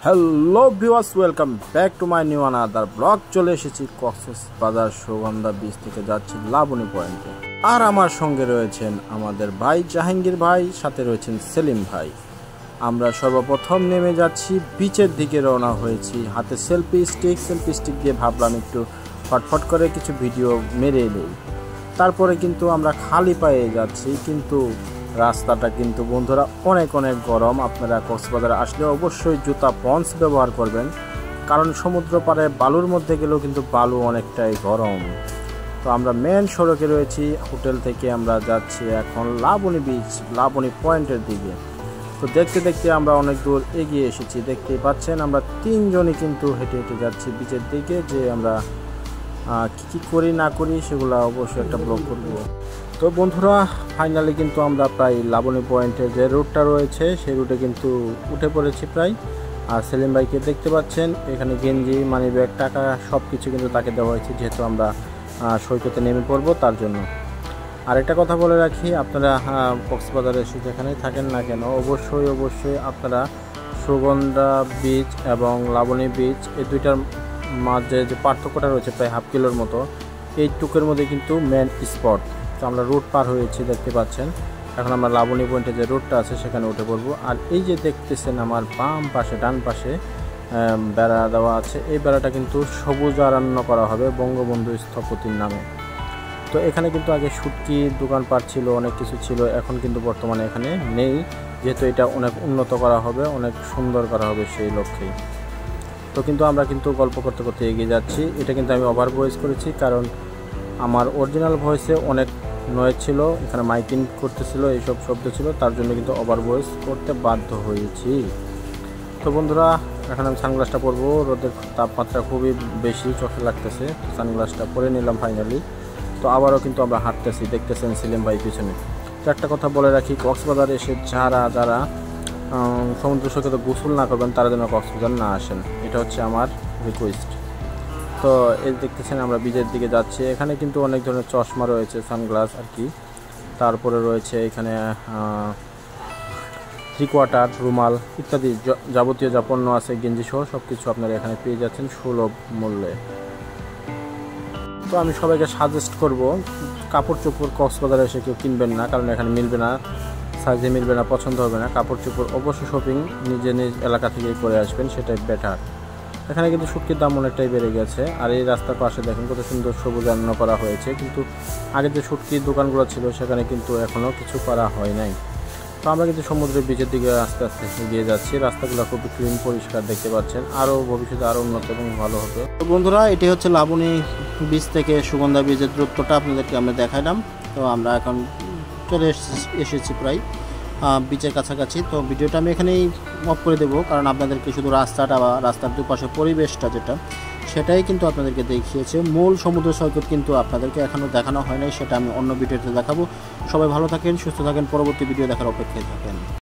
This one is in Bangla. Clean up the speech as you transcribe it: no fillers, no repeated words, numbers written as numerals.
Hello viewers, welcome back to my new another blog. চলে এসেছি কক্সবাজার সুগন্ধা বিচ থেকে যাচ্ছি লাবণী পয়েন্টে। আর আমার সঙ্গে রয়েছেন আমাদের ভাই জাহাঙ্গীর ভাই, সাথে রয়েছেন সেলিম ভাই। আমরা সর্বপ্রথম নেমে যাচ্ছি বিচের দিকে, রওনা হয়েছি। হাতে সেলফি স্টিক দিয়ে ভাবলাম একটু ফটফট করে কিছু ভিডিও মেরে নেই। তারপরে কিন্তু আমরা খালি পায়ে যাচ্ছি, কিন্তু রাস্তাটা কিন্তু বন্ধুরা অনেক গরম। আপনারা কক্সবাজারে আসলে অবশ্যই জুতা পন্স ব্যবহার করবেন, কারণ সমুদ্র পাড়ে বালুর মধ্যে গেলেও কিন্তু বালু অনেকটাই গরম। তো আমরা মেন সড়কে রয়েছি, হোটেল থেকে আমরা যাচ্ছি এখন লাবণী বিচ, লাবণী পয়েন্টের দিকে। তো দেখতে আমরা অনেক দূর এগিয়ে এসেছি। দেখতেই পাচ্ছেন আমরা তিনজনই কিন্তু হেঁটে যাচ্ছি বিচের দিকে। যে আমরা কী করি না করি সেগুলো অবশ্যই একটা ব্লগ করব। তো বন্ধুরা, ফাইনালি কিন্তু আমরা প্রায় লাবণী পয়েন্টের যে রুটটা রয়েছে সেই রুটে কিন্তু উঠে পড়েছি প্রায়। আর সেলিম ভাইকে দেখতে পাচ্ছেন, এখানে গেঞ্জি, মানি ব্যাগ, টাকা সব কিছু কিন্তু তাকে দেওয়া হয়েছে, যেহেতু আমরা সৈকতে নেমে পড়বো তার জন্য। আর একটা কথা বলে রাখি, আপনারা কক্সবাজারে এসে যেখানেই থাকেন না কেন অবশ্যই আপনারা সুগন্ধা বিচ এবং লাবণী বিচ এই দুইটার মাঝে যে পার্থক্যটা রয়েছে প্রায় হাফ কিলোর মতো, এইটুকুর মধ্যে কিন্তু মেন স্পট। তো আমরা রুট পার হয়েছি, দেখতে পাচ্ছেন। এখন আমরা লাবণী পয়েন্টে যে রুটটা আছে সেখানে উঠে পড়বো। আর এই যে দেখতেছেন আমার বাম পাশে, ডান পাশে বেড়া দেওয়া আছে, এই বেড়াটা কিন্তু সবুজ অরণ্য করা হবে বঙ্গবন্ধু স্থপতির নামে। তো এখানে কিন্তু আগে শুটকি দোকানপাট ছিল, অনেক কিছু ছিল, এখন কিন্তু বর্তমানে এখানে নেই, যেহেতু এটা অনেক উন্নত করা হবে, অনেক সুন্দর করা হবে সেই লক্ষ্যেই। তো কিন্তু আমরা কিন্তু গল্প করতে এগিয়ে যাচ্ছি। এটা কিন্তু আমি ওভার ভয়েস করেছি, কারণ আমার অরিজিনাল ভয়েসে অনেক নয়েজ ছিল, এখানে মাইকিং করতেছিল, এইসব শব্দ ছিল, তার জন্য কিন্তু ওভার ভয়েস করতে বাধ্য হয়েছি। তো বন্ধুরা, এখন আমি সানগ্লাসটা পরবো, রোদের তাপমাত্রা খুবই বেশি, চোখে লাগতেছে। সানগ্লাসটা পরে নিলাম ফাইনালি। তো আবারও কিন্তু আমরা হাঁটতেছি, দেখতেছেন সেলিম ভাই পিছনে। তো একটা কথা বলে রাখি, কক্সবাজারে এসে যারা সমুদ্র সৈকতে গোসল না করবেন তারা যেন কক্সবাজার না আসেন, এটা হচ্ছে আমার রিকোয়েস্ট। তো এই দেখতেছেন আমরা বিচের দিকে যাচ্ছি। এখানে কিন্তু অনেক ধরনের চশমা রয়েছে, সানগ্লাস আর কি। তারপরে রয়েছে এখানে 3 কোয়ার্টার, রুমাল ইত্যাদি যাবতীয় যা পণ্য আছে, গেঞ্জি সহ সব কিছু আপনারা এখানে পেয়ে যাচ্ছেন সুলভ মূল্যে। তো আমি সবাইকে সাজেস্ট করব, কাপড় চোপড় কক্সবাজারে এসে কেউ কিনবেন না, কারণ এখানে মিলবে না, সাইজে মিলবে না, পছন্দ হবে না। কাপড় চোপড় অবশ্যই শপিং নিজ এলাকা থেকেই করে আসবেন, সেটাই বেটার। এখানে কিন্তু শুটকির দাম অনেকটাই বেড়ে গেছে। আর এই রাস্তার পাশে দেখেন কত সুন্দর সবুজ অরণ্য করা হয়েছে, কিন্তু আগে যে শুটকির দোকানগুলো ছিল সেখানে কিন্তু এখনও কিছু করা হয় নাই। তো আমরা কিন্তু সমুদ্রের বিচের দিকে আস্তে এগিয়ে যাচ্ছি। রাস্তাগুলো খুব ক্লিন, পরিষ্কার দেখতে পাচ্ছেন। আরও ভবিষ্যতে আরও উন্নত এবং ভালো হবে। তো বন্ধুরা, এটি হচ্ছে লাবণী বিচ থেকে সুগন্ধা বিচের দূরত্বটা আপনাদেরকে আমরা দেখাইলাম। তো আমরা এখন চলে এসেছি প্রায় বিচের কাছাকাছি। তো ভিডিওটা আমি এখানেই অফ করে দেবো, কারণ আপনাদেরকে শুধু রাস্তাটা বা রাস্তার দুপাশে পরিবেশটা যেটা, সেটাই কিন্তু আপনাদেরকে দেখিয়েছে। মূল সমুদ্র সৈকত কিন্তু আপনাদেরকে এখনও দেখানো হয় নাই, সেটা আমি অন্য ভিডিওতে দেখাবো। সবাই ভালো থাকেন, সুস্থ থাকেন, পরবর্তী ভিডিও দেখার অপেক্ষায় থাকেন।